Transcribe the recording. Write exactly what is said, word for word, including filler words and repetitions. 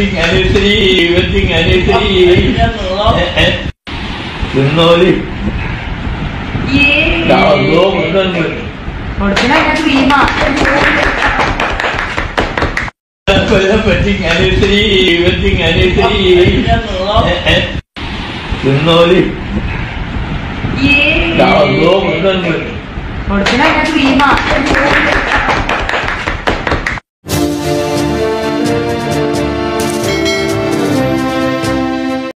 wedding anniversary wedding anniversary തിന്നോലി wedding anniversary wedding anniversary തിന്നോലി കൊടുക്കണ ക്രീമാ